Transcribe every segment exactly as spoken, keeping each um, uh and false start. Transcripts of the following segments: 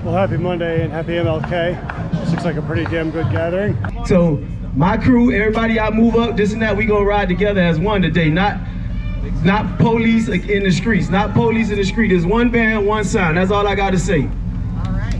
Well, happy Monday and happy M L K. This looks like a pretty damn good gathering. So my crew, everybody, I move up, this and that. We gonna ride together as one today. Not, not police in the streets. Not police in the street. There's one band, one sound. That's all I got to say. All right.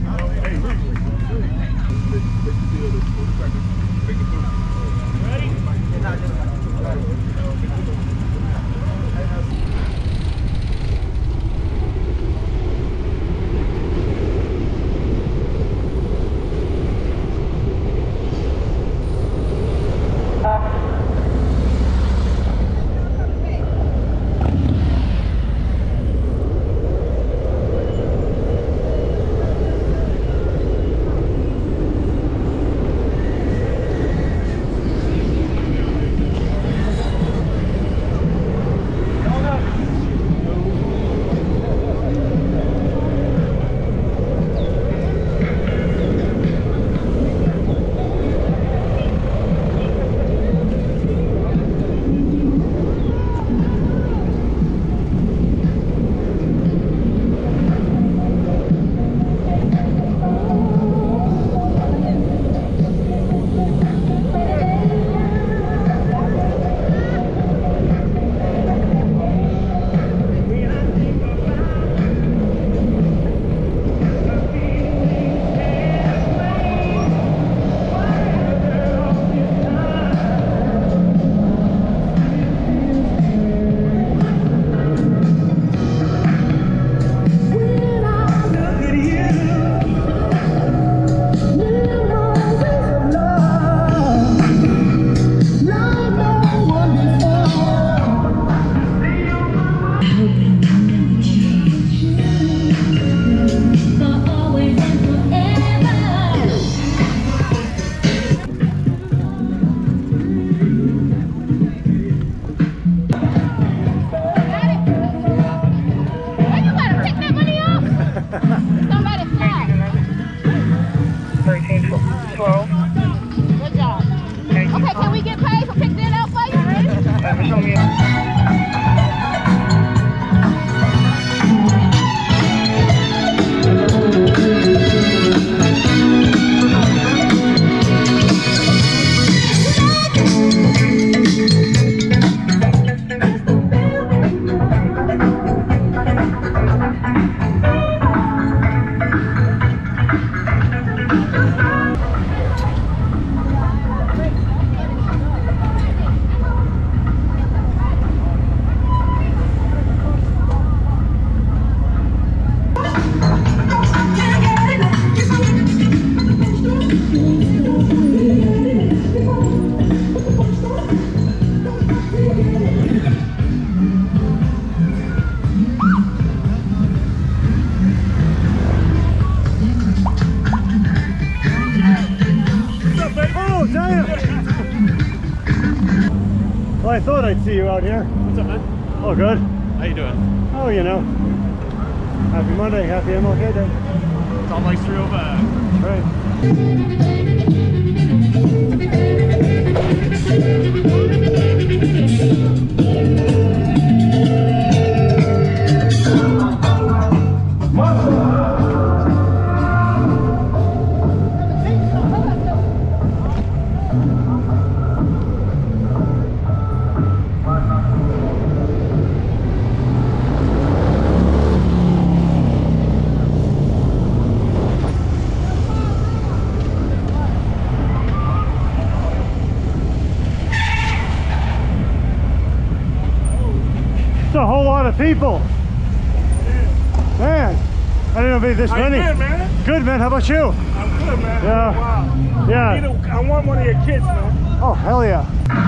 Well, I thought I'd see you out here. What's up, man? Oh, good. How you doing? Oh, you know. Happy Monday, happy M L K Day. It's all likes real bad. It's a whole lot of people. Man, I didn't know it'd be this How many. you been, man? Good, man. How about you? I'm good, man. Yeah. Wow. Yeah. I, need a, I want one of your kids, man. Oh, hell yeah.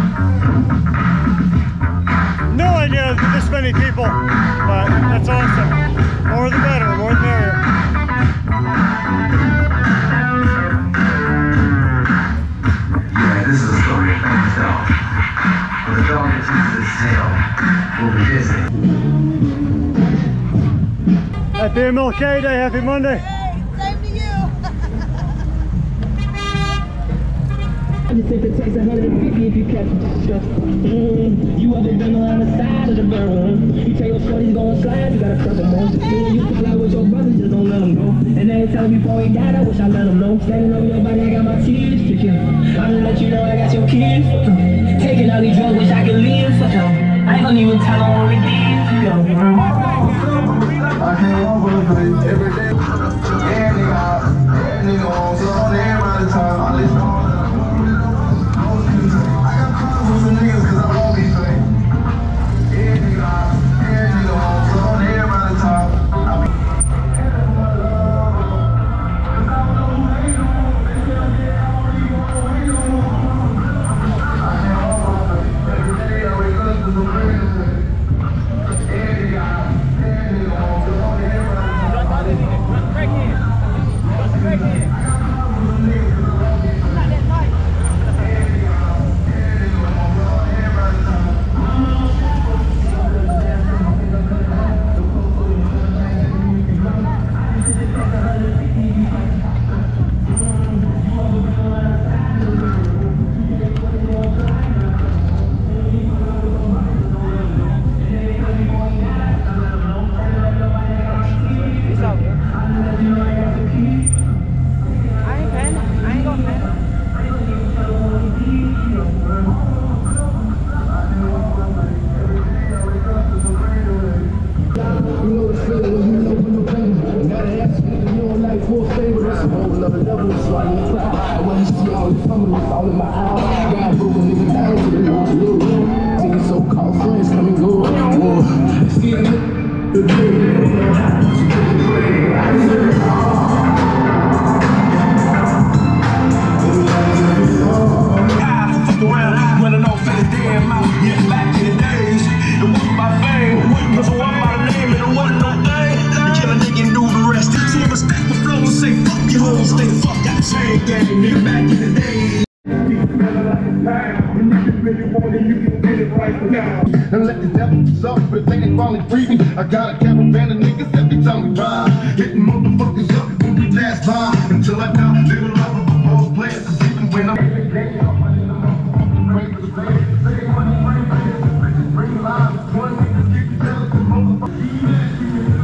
No idea this many people, but that's awesome. More the better, more the merrier. Yeah, this is a story of myself. When the dog gets into this tail, we'll be busy. Happy M L K Day, happy Monday. Hey, same to you. Just if it takes one hundred fifty if you catch it. Mm, you ever been on the side of the barrel? You tell your shorty's gonna slide, you gotta press them on. You used to play with your brothers, just don't let them go. And they tell me before he died, I wish I let them know. Standing over your body, I got my tears kicking. I'm gonna let you know I got your kids. Taking all these drugs, wish I could live. Fuck them. I ain't gonna even tell them what we did. Yo. I can't walk with a face every day. Yeah, nigga, yeah, nigga, on so on everybody time. I let you know. And let the devil suck, but they ain't finally free me. I got a caravan of niggas every time we ride. Hitting motherfuckers up when we pass by. Until I die, they will love of all players. Cause even when I'm bring live, one niggas get jealous and motherfuckers.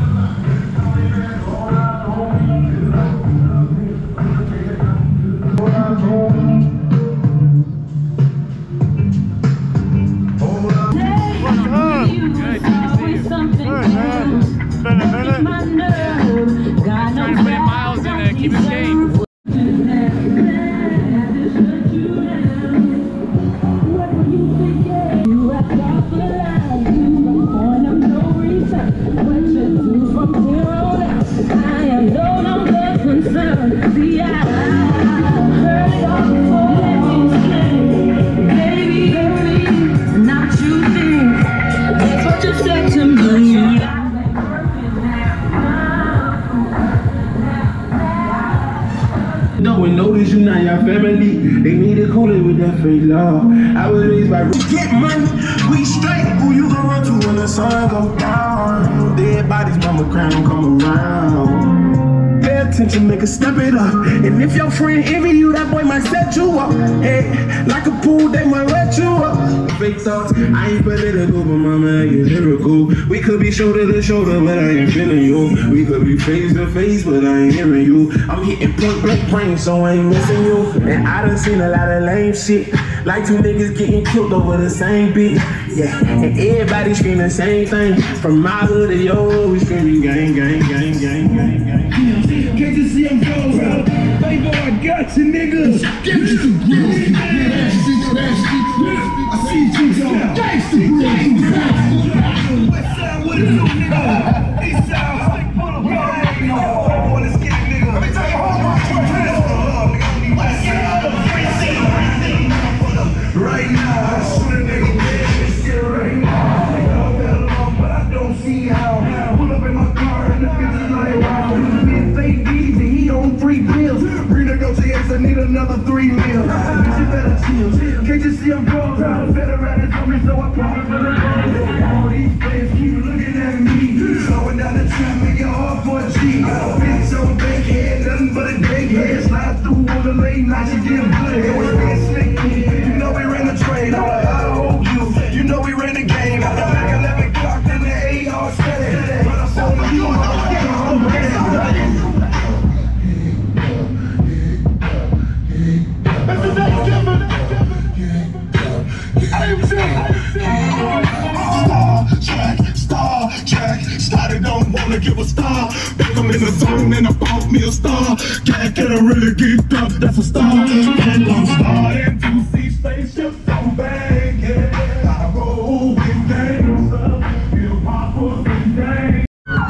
Notice you not your family. They need to cool it with that fake love. I was raised by get money. We straight. Who you gonna run to when the sun go down? Dead bodies, mama crown come around. Pay attention, nigga, step it up. And if your friend envy you, that boy might set you up. Hey, like a pool, they might let you up. Fake thoughts, I ain't political, but mama, you're lyrical. We could be shoulder to shoulder, but I ain't feeling you. We could be face to face, but I ain't hearing you. I'm hitting point blank brain, so I ain't missing you. And I done seen a lot of lame shit. Like two niggas getting killed over the same beat. Yeah, and everybody scream the same thing. From my hood to your hood, we screaming gang, gang, gang, gang, gang, gang. Can't you see I'm going out? Playboy, I got you, niggas. Get you, I see you, y'all. Gangsta, West side, what is up, nigga? East side, stick full of blood. Ain't no I wanna skip, nigga. Let me tell you, hold on, right now, I shoot a nigga dead. Shit right now. I got along, but I don't see how. Pull up in my car and the bitch is like, wow. Been fake D's and he on three pills. Renegotiates, I need another three meals. Bitch, you better chill. Can't you see I'm grown? Better at it on me, so I promise to the all these players keep looking at me. Slowing down the trap, make it hard for a G. Bitch on big head, nothing but a big head. Slide through on the late night, she get good. It was being slick. wanna give a star. Back I'm in the zone and I bought me a star. Can't get a really geeked up, that's a star. And I'm starting to see spaceships on bang, yeah. I roll with gangsters, feel poppers and gang.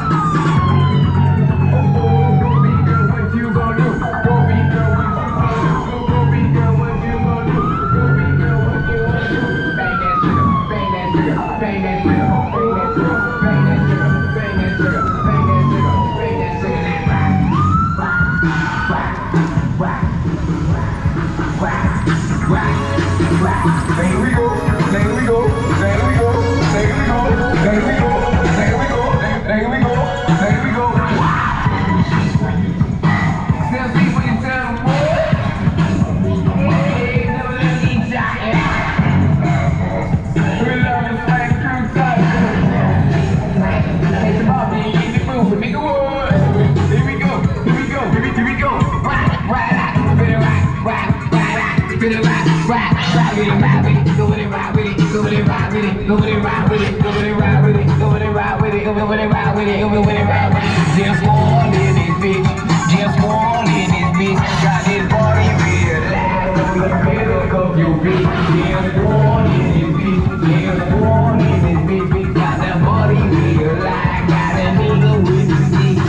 Just one in this bitch, just one in this bitch. Got this body real live on the middle of your bitch. Just one in this bitch, just one in this bitch. Bitch got that body real live, got that nigga with the stick.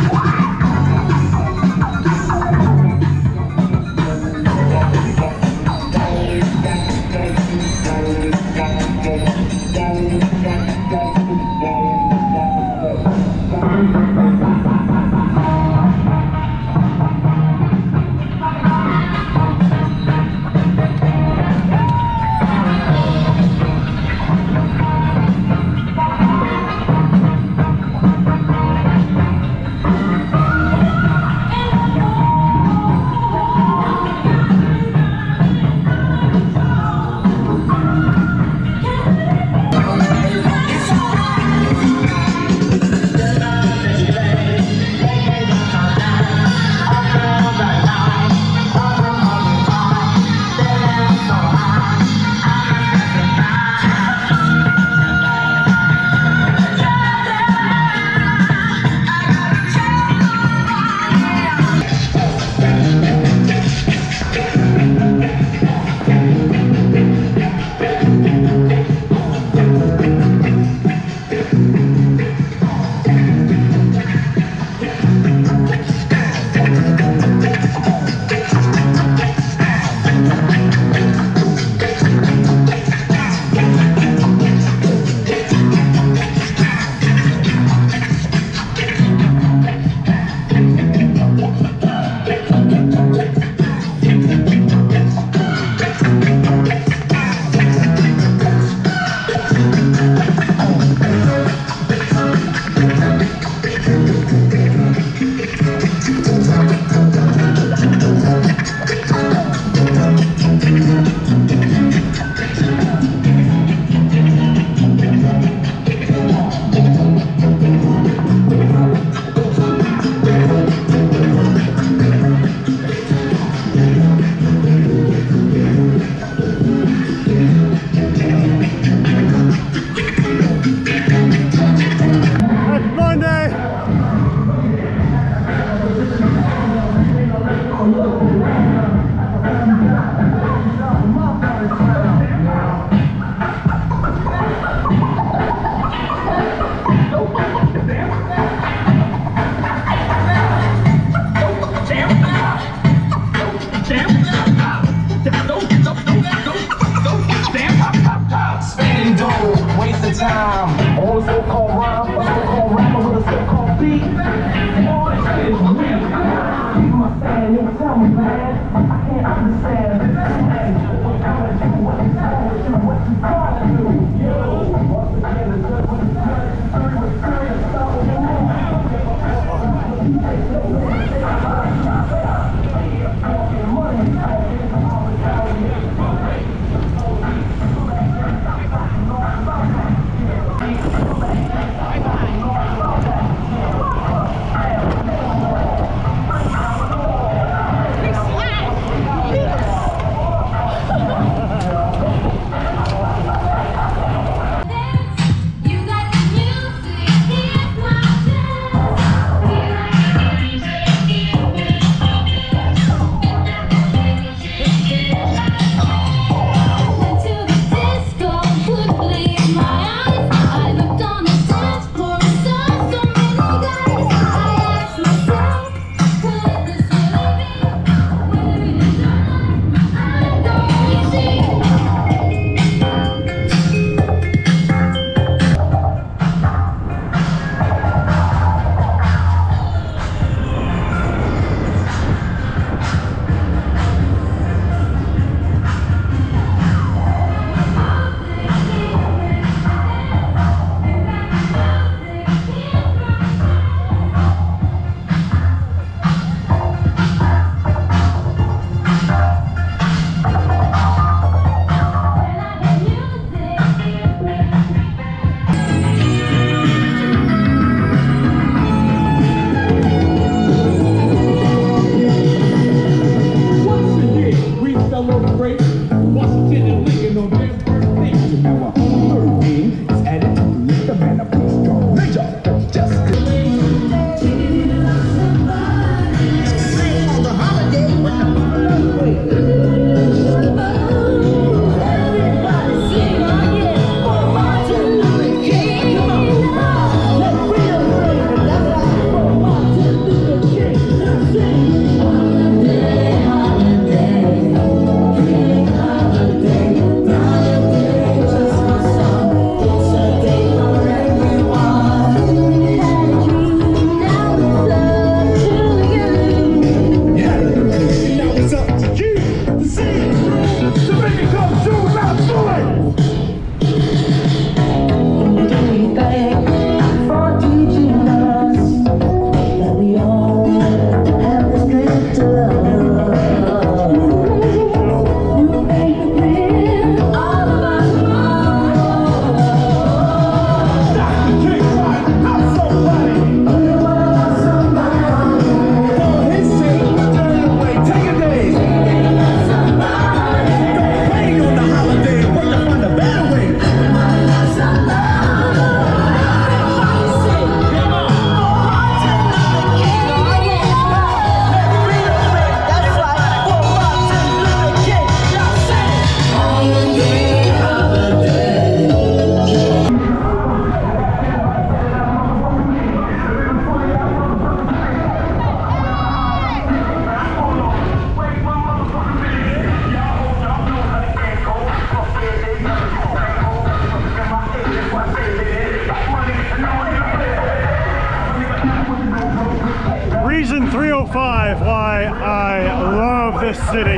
why I love this city.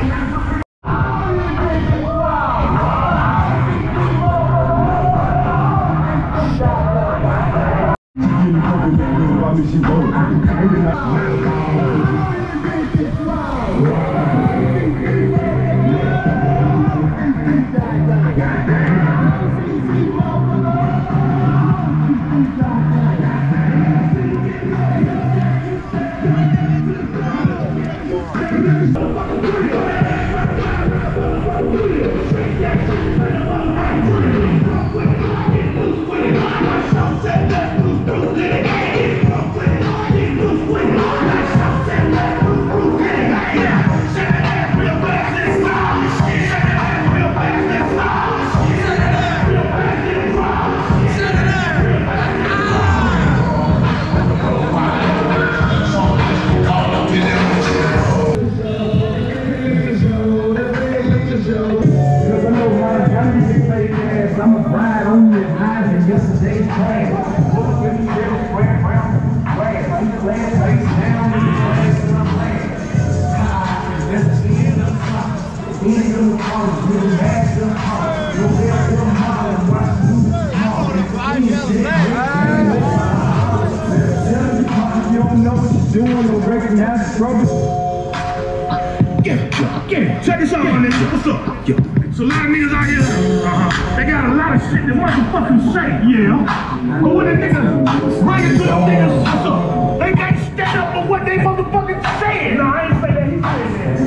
Check this out, my nigga. What's up? Yo. So a lot of niggas out here, uh-huh, they got a lot of shit they motherfucking say, yeah. But when the niggas bring it to them niggas, what's up? They got to stand up for what they motherfucking saying. No, I ain't say that. He said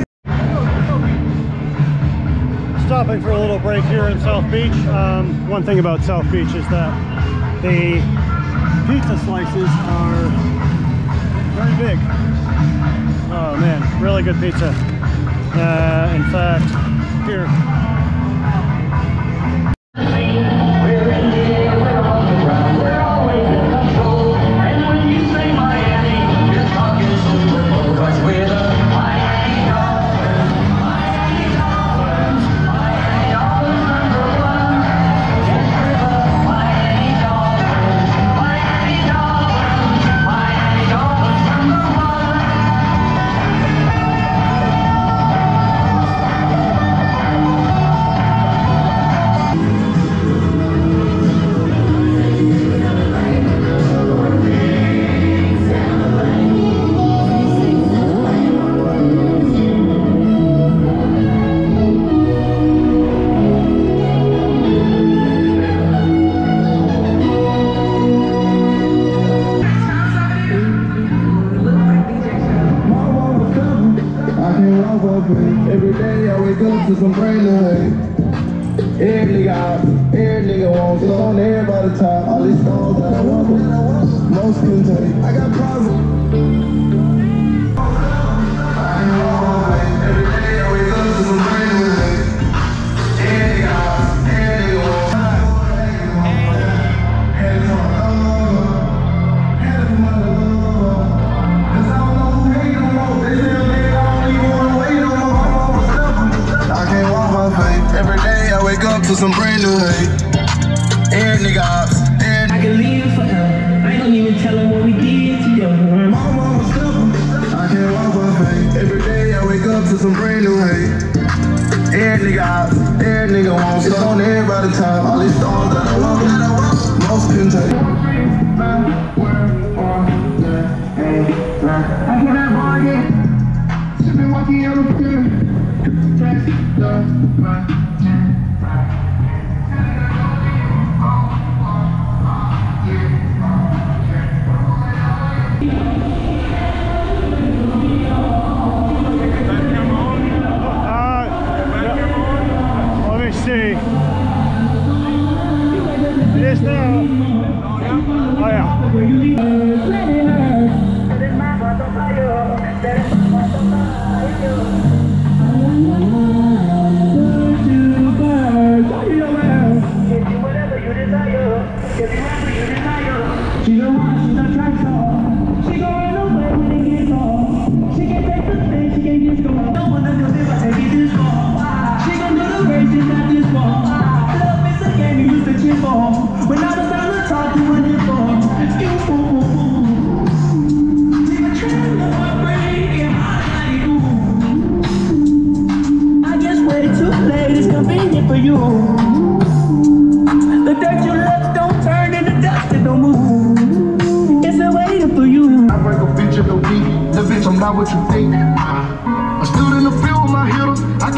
that. Stopping for a little break here in South Beach. Um, one thing about South Beach is that the pizza slices are very big. Oh man, really good pizza. Uh, in fact, here. Every day I wake up to some brand new hate. Every nigga out, every nigga wants it on everybody's top. All these songs that I want, most can take. I got problems. Every day I wake up to some brand new hate. Every nigga out, every nigga wants it. Had it for my love, had it for my love. Cause I don't know who hate no more. They say they don't even wanna wait no more. I can't walk my faith. Every day I wake up to some brand new hate. Every nigga ops, every I can leave forever. I ain't gonna even tell them what we did together. my mama stubborn. I can't walk my faith. Every day I wake up to some brand new hate. Every nigga ops, every nigga wants it on everybody's top. All these stars that I want, most can take. I cannot bargain. Sipping walking out of here. Let me see. It is now. Oh yeah. I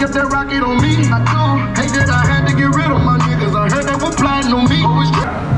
left that rocket on me. I told, hate that I had to get rid of my niggas. I heard they were plotting on me. Always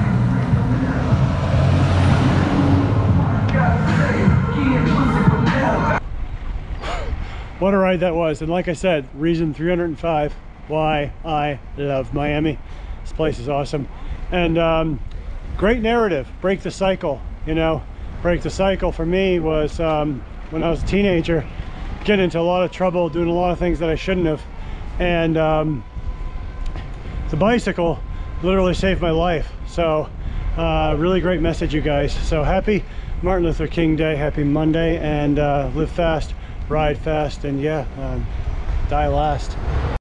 What a ride that was. And like I said, reason three hundred five why I love Miami. This place is awesome. And um, great narrative, break the cycle, you know. Break the cycle for me was um, when I was a teenager, getting into a lot of trouble, doing a lot of things that I shouldn't have. And um, the bicycle literally saved my life. So uh, really great message, you guys. So happy Martin Luther King Day, happy Monday, and uh, live fast, ride fast, and yeah, um, die last.